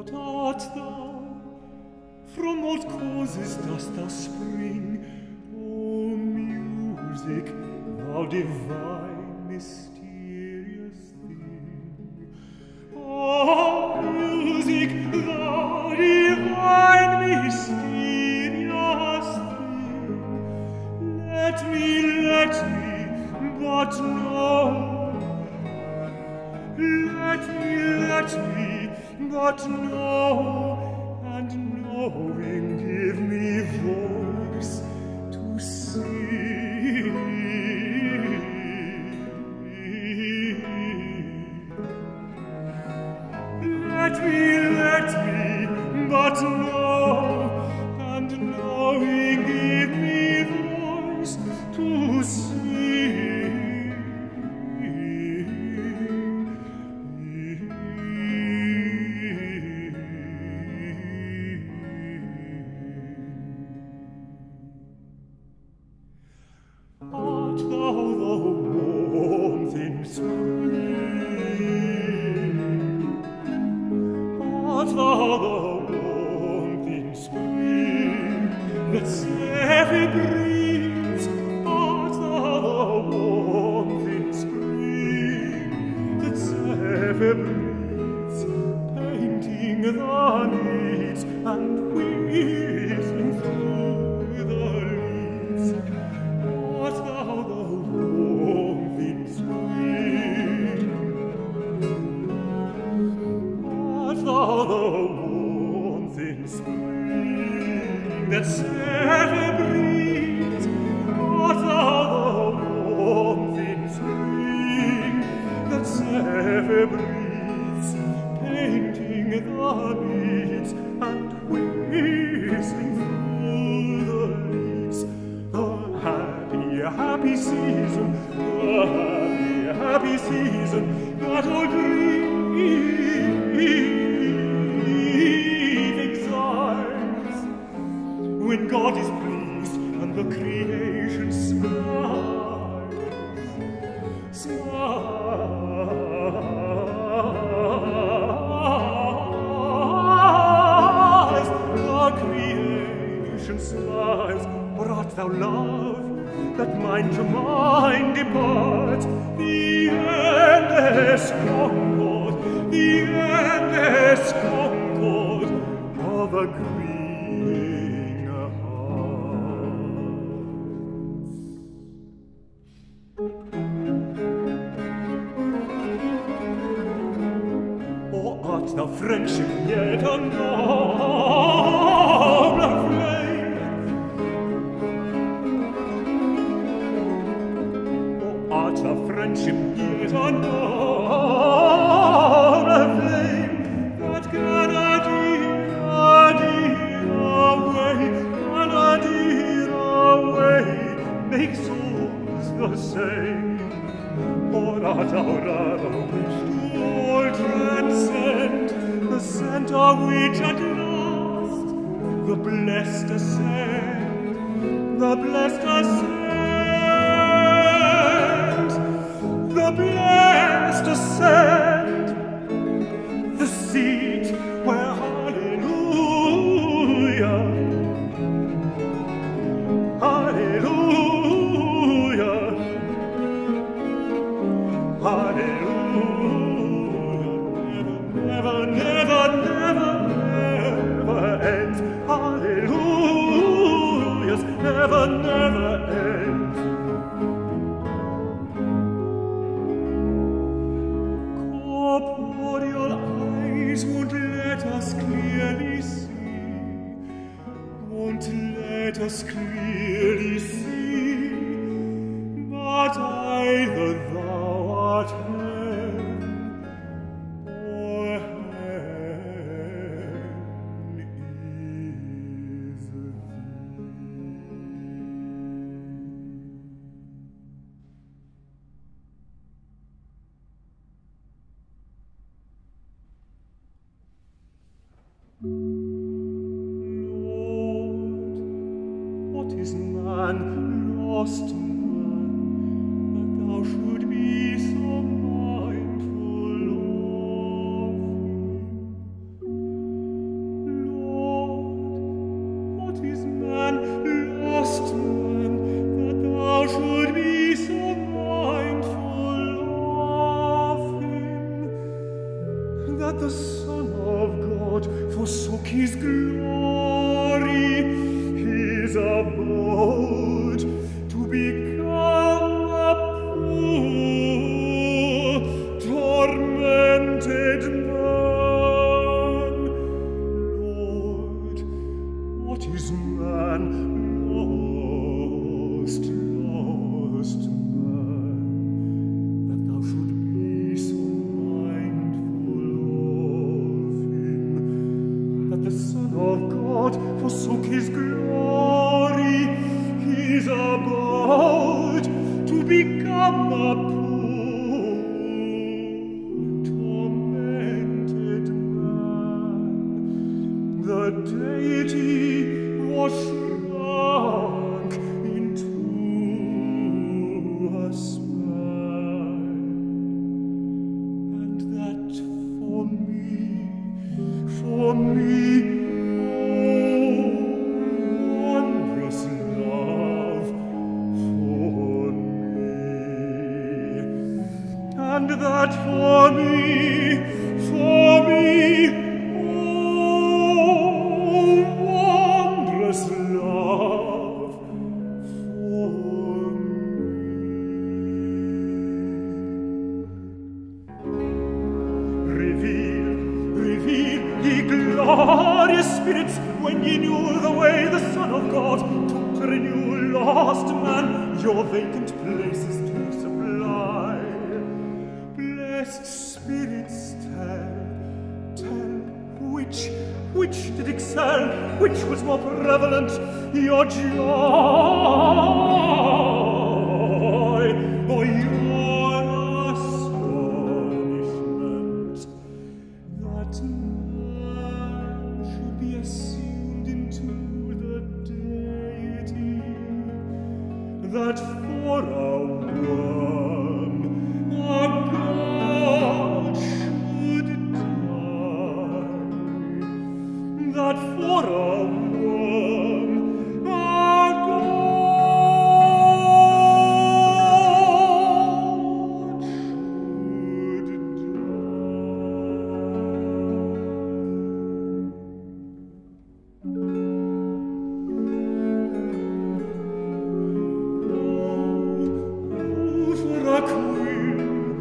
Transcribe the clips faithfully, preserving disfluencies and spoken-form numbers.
art thou? From what causes dost thou spring? O music, thou divine, mysterious thing. O music, thou divine, mysterious thing. Let me, let me, but know. Let me, let me, but know, and knowing give me voice to sing. Let me, let me, but know, and knowing give me voice to sing. Art thou the warmth in spring? Art thou the warmth in spring that Zephyr breathes? Art thou the warmth in spring that Zephyr breathes, painting the needs and whistling through the leaves? Art thou the warmth in spring? Art thou the warmth in spring that Zephyr breathes? Art thou the warmth in spring that Zephyr breathes, painting the needs and whistling through the leaves? The happy, happy season, the happy, happy season that all grieving sighs, when God is pleased and the creation smiles, smiles, the creation smiles. Or art thou love, that mind to mind departs? The endless concord, the endless concord of a grieving heart. Or art thou friendship yet a nobler flame? Art thou friendship yet a nobler flame that can adhere, adhere away, can adhere away, make souls the same? Or art thou rather which to all transcend, the centre which at last the blessed ascend, the blessed ascend, the blessed ascend, the seat where hallelujah, hallelujah, hallelujah, never, never, never, never ends. Hallelujahs never, never end. Corporeal eyes won't let us clearly see, won't let us clearly see, but either thou art heaven, or heaven is thee. Lord, what is man, lost man, that thou should be so mindful of him? should be so mindful of him, that the Son of God forsook his glory, his abode, to become a poor, tormented man. Lord, what is man? Lost, lost man, that thou should be so mindful of him, that the Son of God forsook his glory, his abode, to become a poor, tormented man. The Deity was shrunk into a span, and that for me, for me, oh, wondrous love for me, and that for me, for me, oh, wondrous love for me. Reveal, reveal, ye glorious spirits, when ye knew the way the Son of God took to renew lost man, your vacant places to supply. Blessed spirits, tell, tell, which, which did excel, which was more prevalent, your joy, or your astonishment, that man should be assumed into the Deity, that for a worm a God should die, that for a worm a God should die. Oh, for a quill,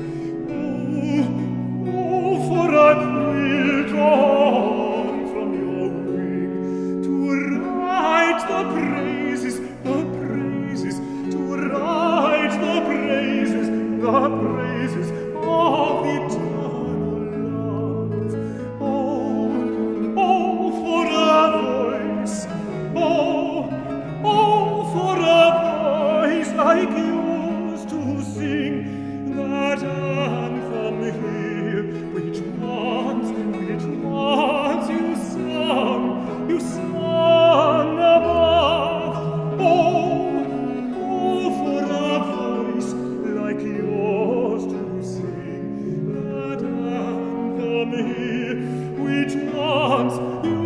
oh, oh, for a quill drawn from your wing, to write the praises, the praises, to write the praises, the praises of the eternal love. Oh, oh, for a voice, oh, oh, for a voice like yours to sing that anthem here, which once, which once you sung, you sung above. Oh, oh, for a voice like yours to sing that anthem here, which once you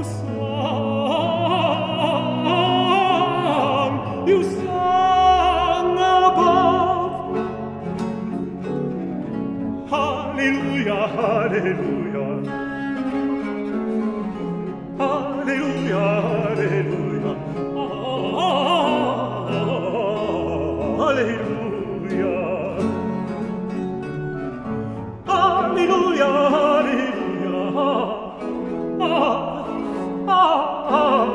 sung, you sung above. Hallelujah, hallelujah. Hallelujah, hallelujah. Hallelujah. Hallelujah, hallelujah. Ah, ah, ah,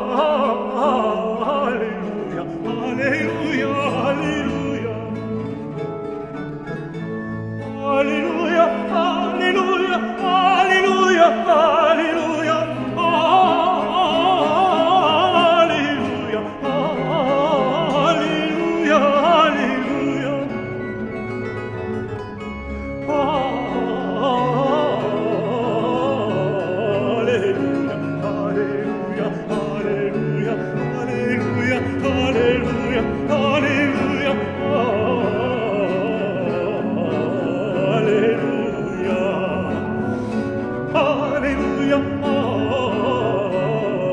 hallelujah, hallelujah, hallelujah. Hallelujah, hallelujah, hallelujah, hallelujah. Hallelujah, hallelujah, hallelujah.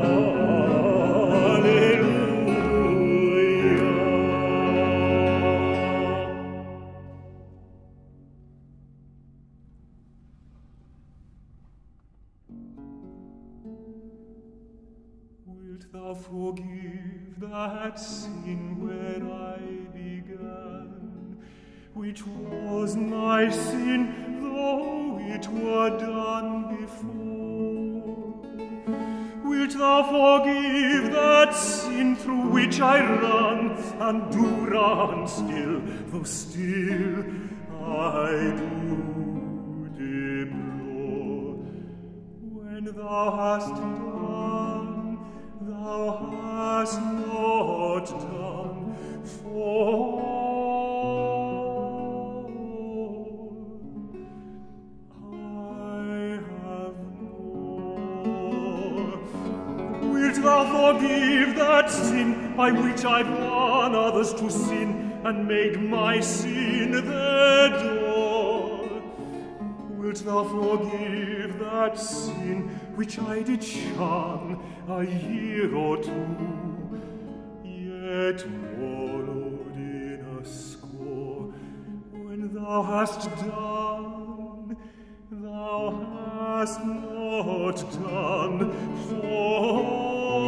Hallelujah. forgive that sin where I began, which was my sin, though it were done before. Wilt thou forgive that sin through which I run, and do run still, though still I do deplore? When thou hast done, thou hast not done, for I have more. Wilt thou forgive that sin by which I've won others to sin, and made my sin their door? Wilt thou forgive that sin which I did shun a year or two, yet wallowed in a score? When thou hast done, thou hast not done, for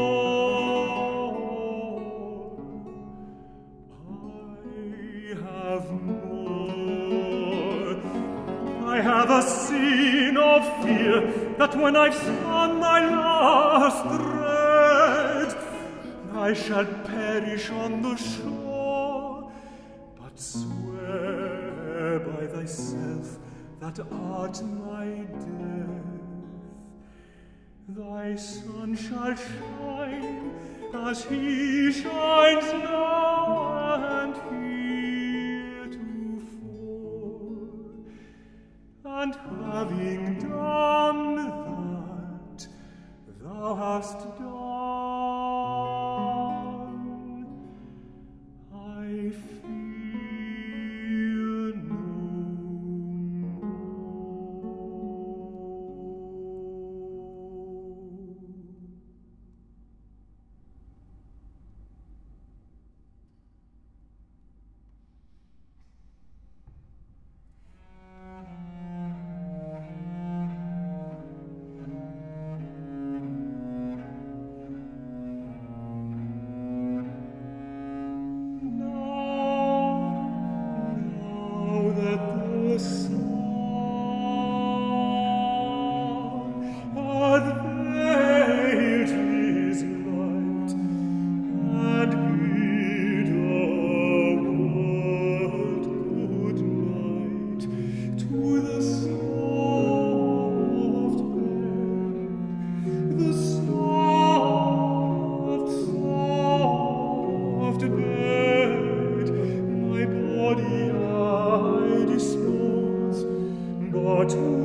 I have more. I have a sin of fear, that when I've spun my last thread, I shall perish on the shore. But swear by thyself that art my death, thy sun shall shine as he shines now and heretofore. And having done that, thou hast done, I fear no to